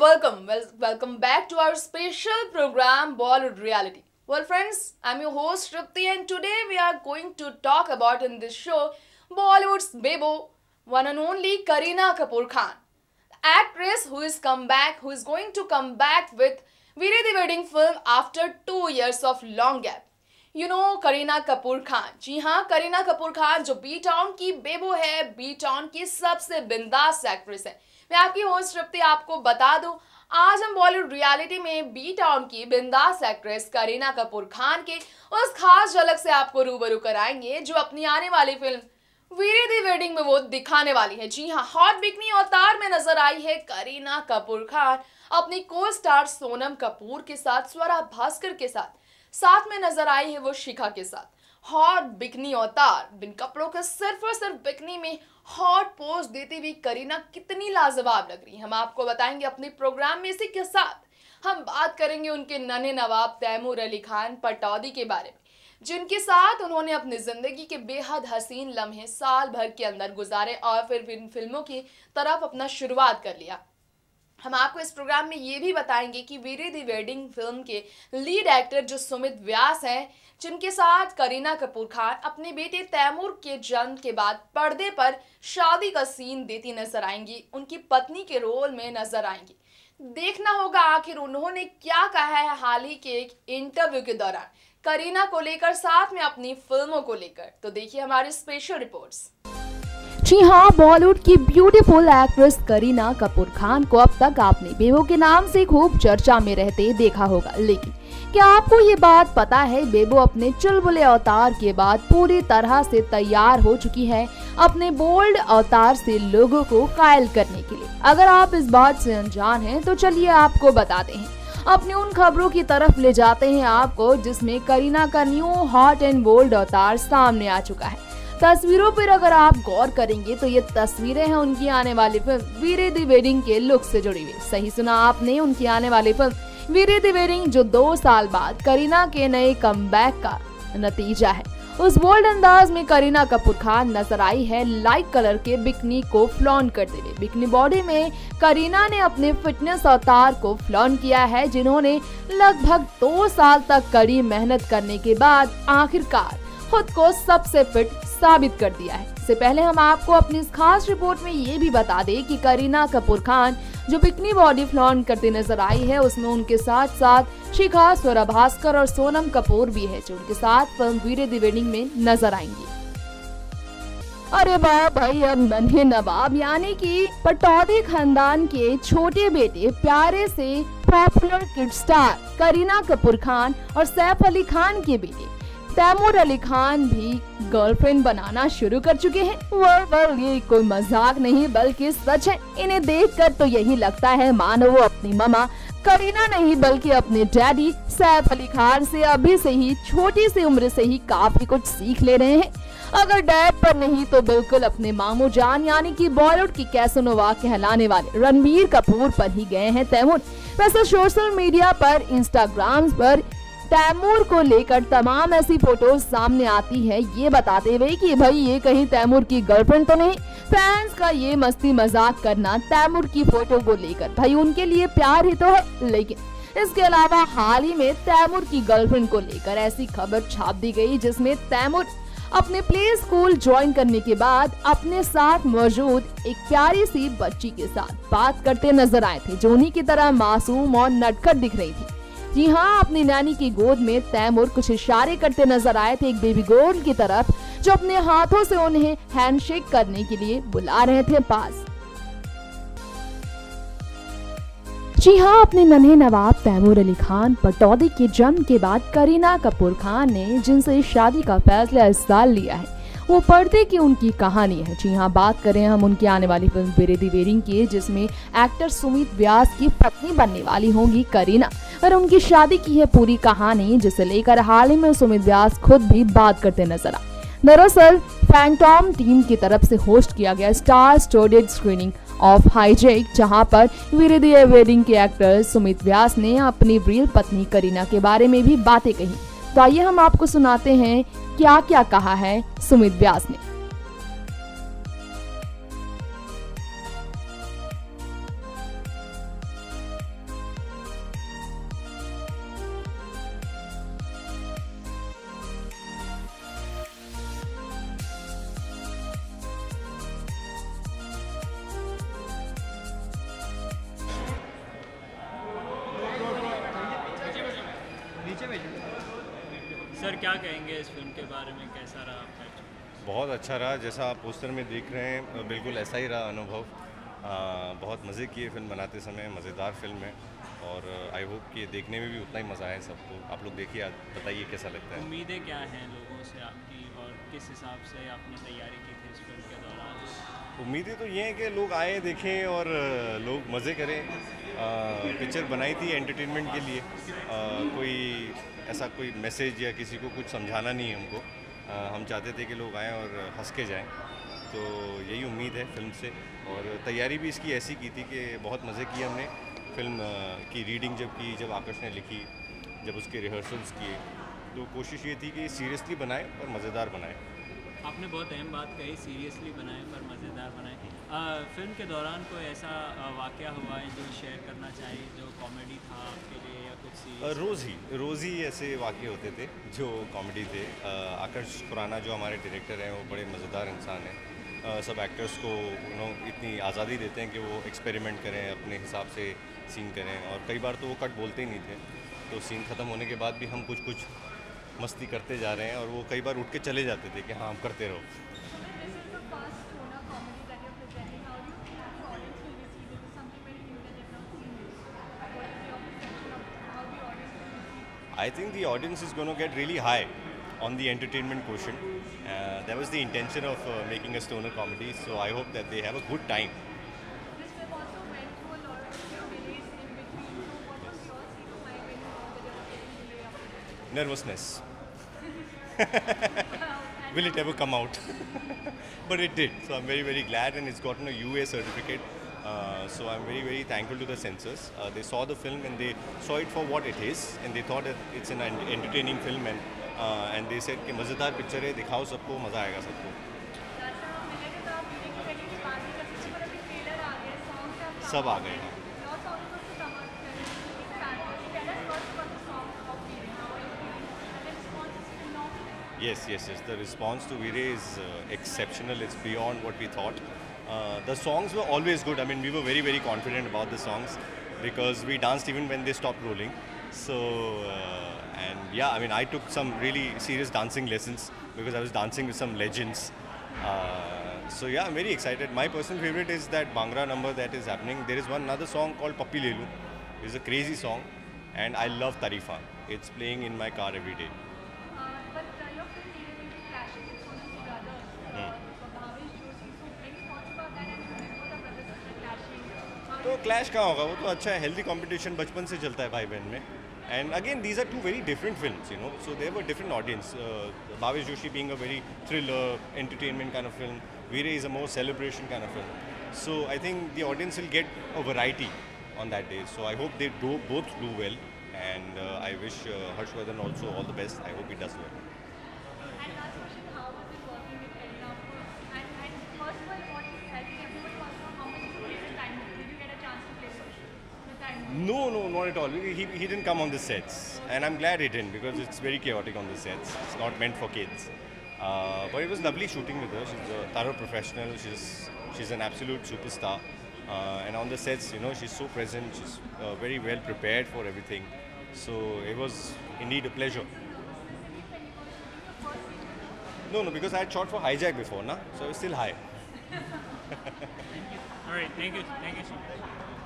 welcome back to our special program Bollywood Reality. Well friends, I'm your host Tripti and today we are going to talk about in this show Bollywood's Bebo, one and only Kareena Kapoor Khan. The actress who is going to come back with Veere the Wedding film after 2 years of long gap. You know Kareena Kapoor Khan, जी हाँ करीना कपूर खान जो B town की बेबो है, B town की सबसे बिंदास actress है। मैं आपकी होस्ट तृप्ति आपको बता दूं, आज हम बॉलीवुड रियलिटी में बी टाउन की बिंदास एक्ट्रेस करीना कपूर खान के उस खास झलक से आपको रूबरू कराएंगे जो अपनी आने वाली फिल्म वीरे दी वेडिंग में वो दिखाने वाली है। जी हाँ, हॉट बिकनी अवतार में नजर आई है करीना कपूर खान अपनी को स्टार सोनम कपूर के साथ, स्वरा भास्कर के साथ में नजर आई है वो शिखा के साथ। हॉट बिकनी अवतार, बिन कपड़ों के सिर्फ और सिर्फ बिकनी में हॉट पोज देती हुई करीना कितनी लाजवाब लग रही है, हम आपको बताएंगे अपने प्रोग्राम में। इसी के साथ हम बात करेंगे उनके नन्हे नवाब तैमूर अली खान पटौदी के बारे में, जिनके साथ उन्होंने अपनी जिंदगी के बेहद हसीन लम्हे साल भर के अंदर गुजारे और फिर इन फिल्मों की तरफ अपना शुरुआत कर लिया। हम आपको इस प्रोग्राम में ये भी बताएंगे कि वीरे दी वेडिंग फिल्म के लीड एक्टर जो सुमित व्यास हैं, जिनके साथ करीना कपूर खान अपने बेटे तैमूर के जन्म के बाद पर्दे पर शादी का सीन देती नजर आएंगी, उनकी पत्नी के रोल में नजर आएंगी। देखना होगा आखिर उन्होंने क्या कहा है हाल ही के एक इंटरव्यू के दौरान करीना को लेकर, साथ में अपनी फिल्मों को लेकर। तो देखिए हमारी स्पेशल रिपोर्ट्स। जी हाँ, बॉलीवुड की ब्यूटीफुल एक्ट्रेस करीना कपूर खान को अब तक आपने बेबो के नाम से खूब चर्चा में रहते देखा होगा, लेकिन क्या आपको ये बात पता है बेबो अपने चुलबुले अवतार के बाद पूरी तरह से तैयार हो चुकी है अपने बोल्ड अवतार से लोगों को कायल करने के लिए। अगर आप इस बात से अनजान हैं तो चलिए आपको बताते हैं, अपनी उन खबरों की तरफ ले जाते हैं आपको जिसमें करीना का न्यू हॉट एंड बोल्ड अवतार सामने आ चुका है। तस्वीरों पर अगर आप गौर करेंगे तो ये तस्वीरें हैं उनकी आने वाली फिल्म वीरे दी वेडिंग के लुक से जुड़ी हुई। सही सुना आपने, उनकी आने वाली फिल्म वीरे दी वेडिंग जो 2 साल बाद करीना के नए कमबैक का नतीजा है। उस बोल्ड अंदाज में करीना कपूर खान नजर आई है लाइट कलर के बिकनी को फ्लॉन्ट करते हुए। बिकनी बॉडी में करीना ने अपने फिटनेस अवतार को फ्लॉन्ट किया है, जिन्होंने लगभग 2 साल तक कड़ी मेहनत करने के बाद आखिरकार खुद को सबसे फिट साबित कर दिया है। इससे पहले हम आपको अपनी इस खास रिपोर्ट में ये भी बता दें कि करीना कपूर खान जो बिकनी बॉडी फ्लॉन्ट करती नजर आई है, उसमें उनके साथ साथ शिखा, स्वरा भास्कर और सोनम कपूर भी है, जो उनके साथ फिल्म वीरे दी वेडिंग में नजर आएंगी। अरे वाह भाई, अब नन्हे नवाब यानी कि पटौदी खानदान के छोटे बेटे प्यारे से popular kid star Kareena Kapoor Khan और सैफ अली खान के बेटे तैमूर अली खान भी गर्लफ्रेंड बनाना शुरू कर चुके हैं। वेल ये कोई मजाक नहीं बल्कि सच है। इन्हें देखकर तो यही लगता है मानो वो अपनी ममा करीना नहीं बल्कि अपने डैडी सैफ अली खान से अभी से ही छोटी सी उम्र से ही काफी कुछ सीख ले रहे हैं। अगर डैड पर नहीं तो बिल्कुल अपने मामू जान यानी कि बॉलीवुड की कैसोनोवा कहलाने वाले रणबीर कपूर पर ही गए हैं तैमूर। वैसे सोशल मीडिया पर, इंस्टाग्राम पर तैमूर को लेकर तमाम ऐसी फोटोज सामने आती है ये बताते हुए कि भाई ये कहीं तैमूर की गर्लफ्रेंड तो नहीं। फैंस का ये मस्ती मजाक करना तैमूर की फोटो को लेकर भाई उनके लिए प्यार ही तो है, लेकिन इसके अलावा हाल ही में तैमूर की गर्लफ्रेंड को लेकर ऐसी खबर छाप दी गई जिसमें तैमूर अपने प्ले स्कूल ज्वाइन करने के बाद अपने साथ मौजूद एक प्यारी सी बच्ची के साथ बात करते नजर आए थे, जो उन्हीं की तरह मासूम और नटखट दिख रही थी। जी हाँ, अपनी नानी की गोद में तैमूर कुछ इशारे करते नजर आए थे एक बेबी गर्ल की तरफ, जो अपने हाथों से उन्हें हैंडशेक करने के लिए बुला रहे थे पास। जी हाँ, अपने नन्हे नवाब तैमूर अली खान पटौदी के जन्म के बाद करीना कपूर खान ने जिनसे शादी का फैसला इस साल लिया है वो पर्दे की उनकी कहानी है। जी हाँ, बात करें हम उनकी आने वाली फिल्म वीरे दी वेडिंग की, जिसमें एक्टर सुमित व्यास की पत्नी बनने वाली होंगी करीना और उनकी शादी की है पूरी कहानी, जिसे लेकर हाल ही में सुमित व्यास खुद भी बात करते नजर आए। दरअसल फैंटॉम टीम की तरफ से होस्ट किया गया star studded screening of hijack, जहां पर वीरे दी वेडिंग के एक्टर सुमित व्यास ने अपनी रियल पत्नी करीना के बारे में भी बातें कही। तो आइए हम आपको सुनाते हैं क्या क्या कहा है सुमित व्यास ने। सर क्या कहेंगे इस फिल्म के बारे में, कैसा रहा आपका एक्सपीरियंस? बहुत अच्छा रहा, जैसा आप पोस्टर में देख रहे हैं बिल्कुल ऐसा ही रहा अनुभव। बहुत मज़े किए फिल्म बनाते समय, मज़ेदार फिल्म है और आई होप कि देखने में भी उतना ही मज़ा आए सबको। आप लोग देखिए, बताइए कैसा लगता है। उम्मीदें क्या हैं लोगों से आपकी और किस हिसाब से आपने तैयारी की थी इस फिल्म के दौरान? उम्मीदें तो ये हैं कि लोग आए देखें और लोग मज़े करें। पिक्चर बनाई थी एंटरटेनमेंट के लिए, कोई ऐसा कोई मैसेज या किसी को कुछ समझाना नहीं है हमको। हम चाहते थे कि लोग आएँ और हंस के जाएँ, तो यही उम्मीद है फिल्म से। और तैयारी भी इसकी ऐसी की थी कि बहुत मज़े किए हमने। फिल्म की रीडिंग जब की, जब आकाश ने लिखी, जब उसके रिहर्सल्स किए, तो कोशिश ये थी कि सीरियसली बनाए और मज़ेदार बनाए। आपने बहुत अहम बात कही, सीरियसली बनाए पर मज़ेदार बनाए। फिल्म के दौरान कोई ऐसा वाक़या हुआ है जो शेयर करना चाहिए, जो कॉमेडी था आपके लिए या कुछ सीरियस? रोज़ ही ऐसे वाक़े होते थे जो कॉमेडी थे। आकाश खुराना जो हमारे डायरेक्टर हैं, वो बड़े मज़ेदार इंसान हैं। सब एक्टर्स को इतनी आज़ादी देते हैं कि वो एक्सपेरिमेंट करें, अपने हिसाब से सीन करें। और कई बार तो वो कट बोलते ही नहीं थे, तो सीन ख़त्म होने के बाद भी हम कुछ मस्ती करते जा रहे हैं और वो कई बार उठ के चले जाते थे कि हाँ, आप करते रहो। I think the audience is going to get really high on the entertainment quotient. That was the intention of making a stoner comedy, so I hope that they have a good time. This film also went through a lot of delays in between. So what was your state of mind when you know that there was getting delay after Nervousness. that? Will it ever come out? But it did, so I'm very, very glad, and it's gotten a UA certificate. So I'm very, very thankful to the censors. They saw the film and they saw it for what it is, and they thought that it's an entertaining film, and they said कि मज़ेदार picture है, दिखाओ सबको, मज़ा आएगा सबको। सब आ गए हैं। Yes. The response to Veere is exceptional. It's beyond what we thought. The songs were always good. I mean, we were very, very confident about the songs because we danced even when they stopped rolling. So, and yeah, I mean, I took some really serious dancing lessons because I was dancing with some legends. So yeah, I'm very excited. My personal favorite is that Bhangra number that is happening. There is one another song called Pappi Lelu. It's a crazy song, and I love Tarifa. It's playing in my car every day. But your film really clashes with one of the brothers, Bhavesh Joshi. So any thoughts about that? And both the brothers are clashing. तो clash कहाँ होगा, वो तो अच्छा है, healthy competition बचपन से चलता है भाई बहन में. And again, these are two very different films, so they have a different audience. Bhavesh Joshi being a very thriller, entertainment kind of film, Veere is a more celebration kind of film. So I think the audience will get a variety on that day. So I hope they both do well, and I wish Harshvardhan also all the best. I hope he does well. And last question, how was it working with Kareena? And first of all, what is, I think everyone wants to know how much you played the time. Did you get a chance to play the time? No, not at all. He didn't come on the sets, and I'm glad he didn't because it's very chaotic on the sets. It's not meant for kids. But it was lovely shooting with her. She's a thorough professional. She's an absolute superstar. And on the sets, she's so present. She's very well prepared for everything. So it was indeed a pleasure. No, because I had shot for Hijack before, so I was still high. All right, thank you so much.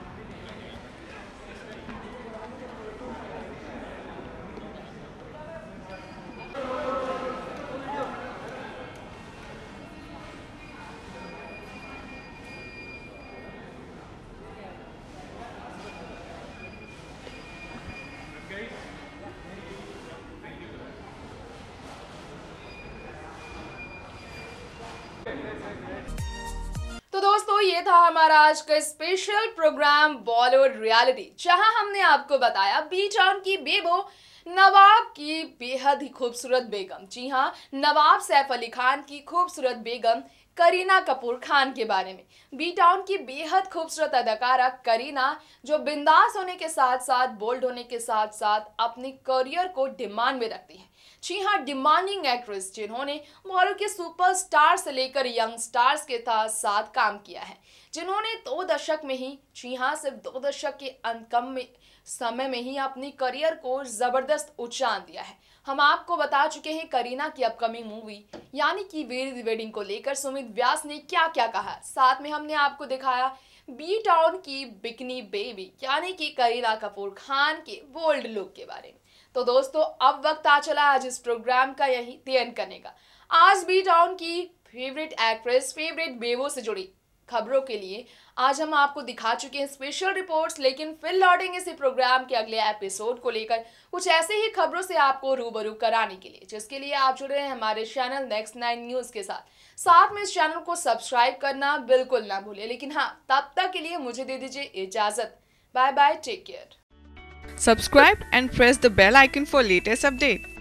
तो दोस्तों, ये था हमारा आज का special programme Bollywood reality, जहां हमने आपको बताया बी टाउन की बेबो, नवाब की बेहद ही खूबसूरत बेगम, जी हाँ, नवाब सैफ अली खान की खूबसूरत बेगम करीना कपूर खान के बारे में। बी टाउन की बेहद खूबसूरत अदाकारा करीना, जो बिंदास होने के साथ साथ, बोल्ड होने के साथ साथ अपने करियर को डिमांड में रखती है। जी हाँ, डिमांडिंग एक्ट्रेस जिन्होंने बॉलीवुड के सुपरस्टार से लेकर यंग स्टार्स के साथ काम किया है, जिन्होंने 2 दशक में ही, जी हाँ, सिर्फ 2 दशक के कम समय में ही अपनी करियर को जबरदस्त उछाल दिया है। हम आपको बता चुके हैं करीना की अपकमिंग मूवी यानी कि वीर दी वेडिंग को लेकर सुमित व्यास ने क्या क्या कहा। साथ में हमने आपको दिखाया बी टाउन की बिकनी बेबी यानी कि करीना कपूर खान के बोल्ड लुक के बारे में। तो दोस्तों अब वक्त आ चला आज इस प्रोग्राम का यही एंड करने का। आज बी टाउन की फेवरेट एक्ट्रेस फेवरेट बेबो से जुड़ी खबरों के लिए आज हम आपको दिखा चुके हैं स्पेशल रिपोर्ट्स, लेकिन फिर लौटेंगे इसी प्रोग्राम के अगले एपिसोड को लेकर कुछ ऐसे ही खबरों से आपको रूबरू कराने के लिए, जिसके लिए आप जुड़े हैं हमारे चैनल नेक्स्ट 9 न्यूज के साथ में इस चैनल को सब्सक्राइब करना बिल्कुल ना भूलें। लेकिन हाँ, तब तक के लिए मुझे दे दीजिए इजाजत। Bye bye, take care. Subscribe and press the bell icon for latest updates.